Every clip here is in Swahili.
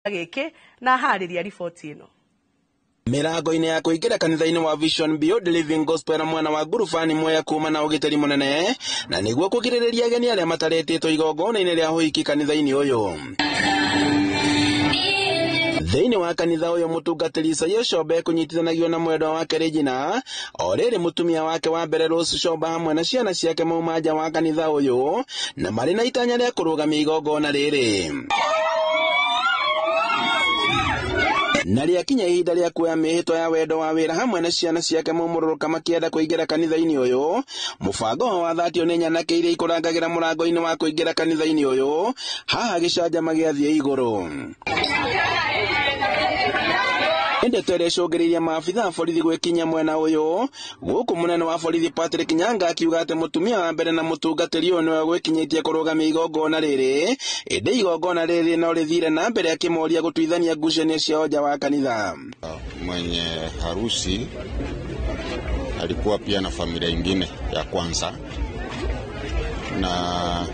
giki na hariria riboti ino. Mirango-ini ya kuingira kanitha-ini wa Vision Beyond Living Gospel na mwana wa ngurubani Mwea kuma na ugiteri munene na niguo kugiririria ageni aria mataretitwo igongona-ini ria huiki kanitha-ini uyu. Thiini wa kanitha uyu mutungatiri Isaia Shobe kunyitithanagio na mwendwa wake Regina, oriri mutumia wake wa mbere Rose Shobe hamwe na ciana ciake mauma nja wa kanitha uyu na mari na itanya ria kurugamia igongona riri. Na riakinya ihinda ria kuoya mihitwa ya wendo wa wira hamwe na ciana ciake mumururuka makienda kuingira kanitha-ini uyu, mubango wa thatio ni nyanake iria ikurangagira murango-ini wa kuingira kanitha-ini uyu haha gicanjama giathie iguru. Ndeto iria icũngĩrĩirie maabitha a borithi gwikinya mwena uyu, guku munene wa borithi Patrick Nyanga akiuga ati mutumia wa mbere na mutungatiri uyu niwe gwikinyitie kurugamia igongona riri, indi igongona riri no rithire na mbere akimoria gutuithania ngucanio ciao nja wa kanitha. Mwenye harusi alikuwa pia na familia ingine ya kwanza, na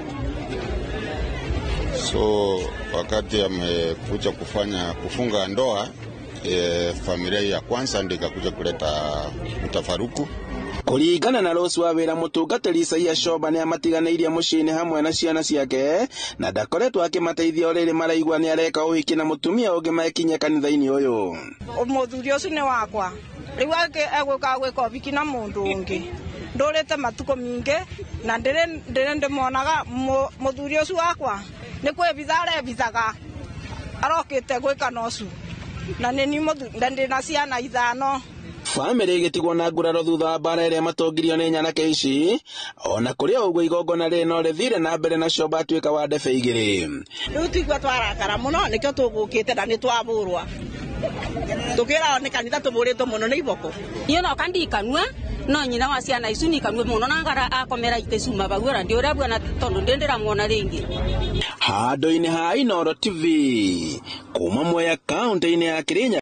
so wakati amekuja kufunga ndoa, familia ya kwanza ndio ikakuja kuleta mtafaruku. Kuringana na Rose wa wira mutungatiri Isaia Shobe ni amatiganeirie muciini hamwe na ciana ciake na ndakoretwo akimateithia oriri maraigua ni areka uhiki na mutumia ungi makinya kanitha-ini uyu. Muthuri ucio ni wakwa riu egwika gwika ubiki na mundu ungi ndurite matuko mingi na ndire ndimonaga muthuri ucio wakwa ni kwibitha arebithaga arokite gwika nocu na nini ndandi na ciana ithano. Family igitigwo na nguraro thutha wa mbara iria matongirio ni nyanake ici, ona kuria uguo igongona riri no rithire na mbere na Shobe atuika wa ndebe igiri. Riu tuigua twarakara muno nikio tugukite na nitwaburwa tukira ni kanitha tuburitwo muno ni iboko iyo no kandikanua no nyina wa ciana icu ni kanua muno na ngara akomera itecuma bagura ndi uria bwana tondu ndendera muona ringi. Handu-ini ha Inooro TV kuma Mwea kaunti-ini ya Kirinyaga.